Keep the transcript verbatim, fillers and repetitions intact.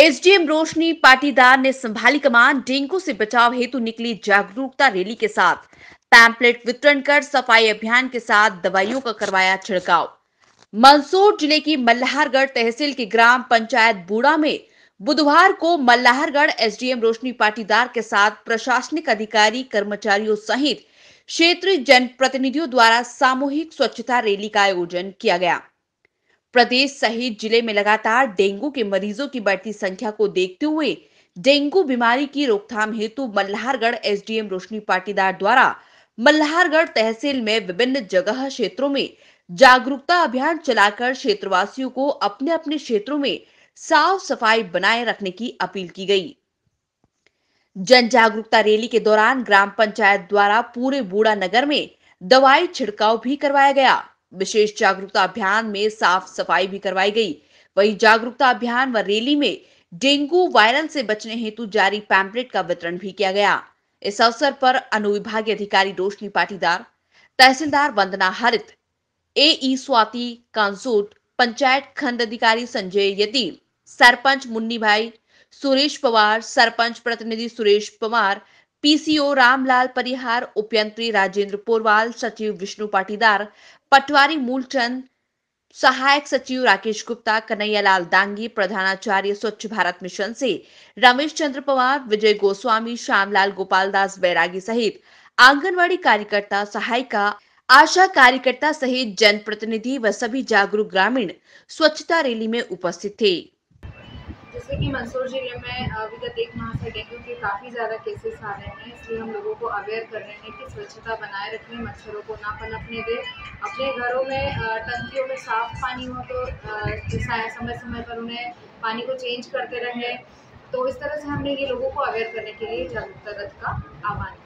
SDM रोशनी पाटीदार ने संभाली कमान। Dengue से बचाव हेतु निकली जागरूकता रैली के साथ पैम्पलेट वितरण कर सफाई अभियान के साथ दवाइयों का करवाया छिड़काव। मंदसौर जिले की मल्हारगढ़ तहसील की ग्राम पंचायत बूड़ा में बुधवार को मल्हारगढ़ एसडीएम रोशनी पाटीदार के साथ प्रशासनिक अधिकारी कर्मचारियों सहित क्षेत्रीय जनप्रतिनिधियों द्वारा सामूहिक स्वच्छता रैली का आयोजन किया गया। प्रदेश सहित जिले में लगातार डेंगू के मरीजों की बढ़ती संख्या को देखते हुए डेंगू बीमारी की रोकथाम हेतु मल्हारगढ़ एसडीएम रोशनी पाटीदार द्वारा मल्हारगढ़ तहसील में विभिन्न जगह क्षेत्रों में जागरूकता अभियान चलाकर क्षेत्रवासियों को अपने अपने क्षेत्रों में साफ सफाई बनाए रखने की अपील की गई। जन जागरूकता रैली के दौरान ग्राम पंचायत द्वारा पूरे बूढ़ा नगर में दवाई छिड़काव भी करवाया गया। विशेष जागरूकता अभियान में साफ सफाई भी करवाई गई। वहीं जागरूकता अभियान व रैली में डेंगू वायरल से बचने हेतु जारी पैम्पलेट का वितरण भी किया गया। इस अवसर पर अनुविभागीय अधिकारी रोशनी पाटीदार, तहसीलदार वंदना हरित, एई स्वाति कांसूट, पंचायत खंड अधिकारी संजय यति, सरपंच मुन्नी भाई, सुरेश पवार, सरपंच प्रतिनिधि सुरेश पवार, पीसीओ रामलाल परिहार, उपयंत्री राजेंद्र पोरवाल, सचिव विष्णु पाटीदार, पटवारी मूलचंद, सहायक सचिव राकेश गुप्ता, कन्हैयालाल दांगी, प्रधानाचार्य स्वच्छ भारत मिशन से रमेश चंद्र पवार, विजय गोस्वामी, श्यामलाल गोपालदास बैरागी सहित आंगनवाड़ी कार्यकर्ता, सहायिका, आशा कार्यकर्ता सहित जनप्रतिनिधि व सभी जागरूक ग्रामीण स्वच्छता रैली में उपस्थित थे। जैसे कि मंदसौर जिले में विगत एक माह से डेंगू के काफ़ी ज़्यादा केसेस आ रहे हैं, इसलिए हम लोगों को अवेयर कर रहे हैं कि स्वच्छता बनाए रखें, मच्छरों को ना पनपने दें, अपने घरों में टंकियों में साफ पानी हो तो समय समय पर उन्हें पानी को चेंज करते रहें। तो इस तरह से हमने ये लोगों को अवेयर करने के लिए जागरूकता रथ का आह्वान किया।